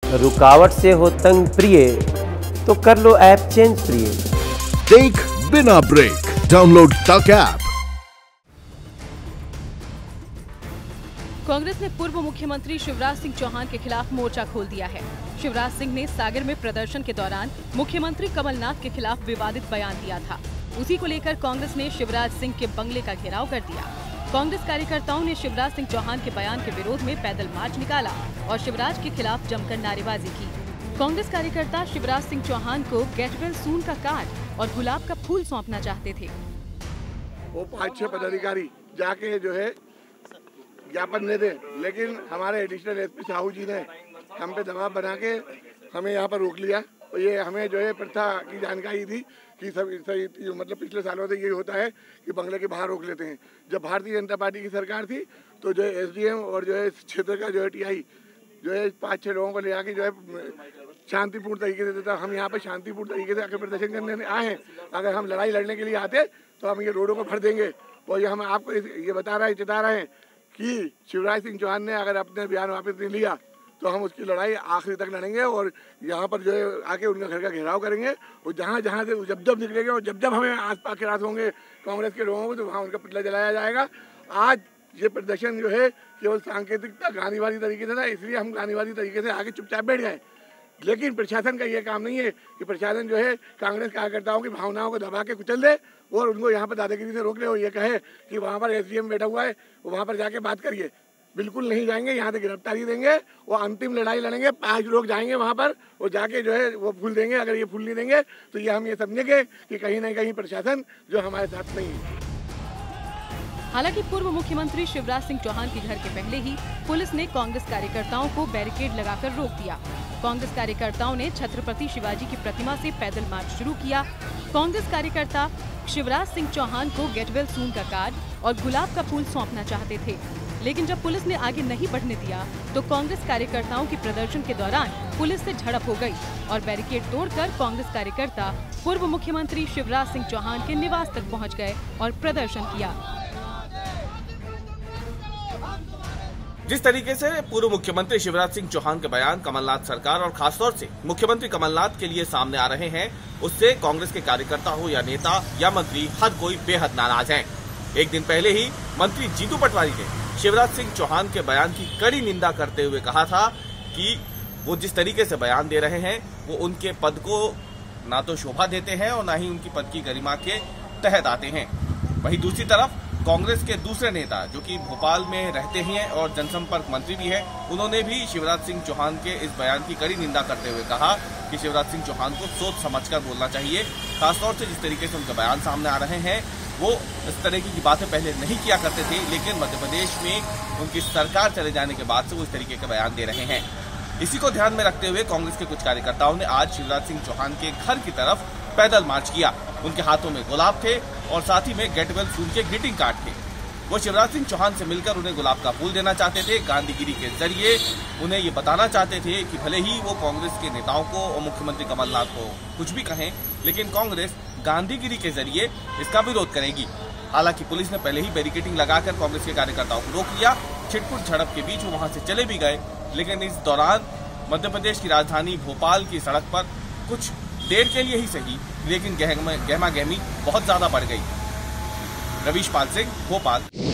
रुकावट से हो तंग प्रिय तो कर लो ऐप चेंज प्रिय। देख बिना ब्रेक, डाउनलोड तक ऐप। कांग्रेस ने पूर्व मुख्यमंत्री शिवराज सिंह चौहान के खिलाफ मोर्चा खोल दिया है। शिवराज सिंह ने सागर में प्रदर्शन के दौरान मुख्यमंत्री कमलनाथ के खिलाफ विवादित बयान दिया था। उसी को लेकर कांग्रेस ने शिवराज सिंह के बंगले का घेराव कर दिया। कांग्रेस कार्यकर्ताओं ने शिवराज सिंह चौहान के बयान के विरोध में पैदल मार्च निकाला और शिवराज के खिलाफ जमकर नारेबाजी की। कांग्रेस कार्यकर्ता शिवराज सिंह चौहान को गेट वेल सून का कार्ड और गुलाब का फूल सौंपना चाहते थे। वो 5-6 पदाधिकारी जाके जो है ज्ञापन दे दे, लेकिन हमारे एडिशनल एसपी साहू जी ने हम पे दबाव बना के हमें यहाँ पर रोक लिया। और ये हमें जो है प्रथा की जानकारी थी कि सही मतलब पिछले सालों से यही होता है कि बंगले के बाहर रोक लेते हैं। जब भारतीय जनता पार्टी की सरकार थी तो जो है एसडीएम और जो है क्षेत्र का जो है टीआई जो है 5-6 लोगों को ले आके जो है शांतिपूर्ण तरीके से देता। हम यहाँ पर शांतिपूर्ण तरीके से आके प्रदर्शन करने आए हैं। अगर हम लड़ाई लड़ने के लिए आते तो हम ये रोडों को भर देंगे। और ये हम आपको ये चेता रहे हैं कि शिवराज सिंह चौहान ने अगर अपने बयान वापस नहीं लिया तो हम उसकी लड़ाई आखिरी तक लड़ेंगे और यहाँ पर जो है आके उनका घर का घेराव करेंगे। और जहाँ से जब निकलेंगे और जब हमें आस-पास के रात होंगे कांग्रेस के लोगों को तो वहाँ उनका पुतला जलाया जाएगा। आज ये प्रदर्शन जो है केवल सांकेतिकता गांधीवादी तरीके से था, इसलिए हम गांधीवादी तरीके से आगे चुपचाप बैठ गए। लेकिन प्रशासन का ये काम नहीं है कि प्रशासन जो है कांग्रेस कार्यकर्ताओं की भावनाओं को दबा के कुचल दे और उनको यहाँ पर दादागिरी से रोक ले और ये कहे कि वहाँ पर एसडीएम बैठा हुआ है वहाँ पर जाके बात करिए। बिल्कुल नहीं जाएंगे, यहाँ से गिरफ्तारी देंगे। वो अंतिम लड़ाई लड़ेंगे। 5 लोग जाएंगे वहाँ पर और जाके जो है वो फूल देंगे। अगर ये फूल नहीं देंगे तो ये हम ये समझेंगे कि कहीं ना कहीं प्रशासन जो हमारे साथ नहीं है। हालांकि पूर्व मुख्यमंत्री शिवराज सिंह चौहान के घर के पहले ही पुलिस ने कांग्रेस कार्यकर्ताओं को बैरिकेड लगाकर रोक दिया। कांग्रेस कार्यकर्ताओं ने छत्रपति शिवाजी की प्रतिमा से पैदल मार्च शुरू किया। कांग्रेस कार्यकर्ता शिवराज सिंह चौहान को गेट वेल सून का कार्ड और गुलाब का फूल सौंपना चाहते थे, लेकिन जब पुलिस ने आगे नहीं बढ़ने दिया तो कांग्रेस कार्यकर्ताओं की प्रदर्शन के दौरान पुलिस से झड़प हो गई और बैरिकेड तोड़कर कांग्रेस कार्यकर्ता पूर्व मुख्यमंत्री शिवराज सिंह चौहान के निवास तक पहुंच गए और प्रदर्शन किया। जिस तरीके से पूर्व मुख्यमंत्री शिवराज सिंह चौहान के बयान कमलनाथ सरकार और खासतौर से मुख्यमंत्री कमलनाथ के लिए सामने आ रहे हैं, उससे कांग्रेस के कार्यकर्ता हो या नेता या मंत्री, हर कोई बेहद नाराज है। एक दिन पहले ही मंत्री जीतू पटवारी ने शिवराज सिंह चौहान के बयान की कड़ी निंदा करते हुए कहा था कि वो जिस तरीके से बयान दे रहे हैं वो उनके पद को ना तो शोभा देते हैं और ना ही उनकी पद की गरिमा के तहत आते हैं। वहीं दूसरी तरफ कांग्रेस के दूसरे नेता जो कि भोपाल में रहते हैं और जनसंपर्क मंत्री भी हैं, उन्होंने भी शिवराज सिंह चौहान के इस बयान की कड़ी निंदा करते हुए कहा कि शिवराज सिंह चौहान को सोच समझकर बोलना चाहिए। खासतौर से जिस तरीके से उनके बयान सामने आ रहे हैं वो इस तरह की बातें पहले नहीं किया करते थे, लेकिन मध्य प्रदेश में उनकी सरकार चले जाने के बाद से वो इस तरीके के बयान दे रहे हैं। इसी को ध्यान में रखते हुए कांग्रेस के कुछ कार्यकर्ताओं ने आज शिवराज सिंह चौहान के घर की तरफ पैदल मार्च किया। उनके हाथों में गुलाब थे और साथ ही में गेट वेल सून के ग्रीटिंग कार्ड थे। वो शिवराज सिंह चौहान से मिलकर उन्हें गुलाब का फूल देना चाहते थे। गांधीगिरी के जरिए उन्हें ये बताना चाहते थे कि भले ही वो कांग्रेस के नेताओं को और मुख्यमंत्री कमलनाथ को कुछ भी कहें, लेकिन कांग्रेस गांधीगिरी के जरिए इसका विरोध करेगी। हालांकि पुलिस ने पहले ही बैरिकेडिंग लगाकर कांग्रेस के कार्यकर्ताओं को रोक लिया। छिटपुट झड़प के बीच वो वहां से चले भी गए, लेकिन इस दौरान मध्य प्रदेश की राजधानी भोपाल की सड़क पर कुछ देर के लिए ही सही, लेकिन गहमा गहमी बहुत ज्यादा बढ़ गई। रवीश पाल सिंह, भोपाल।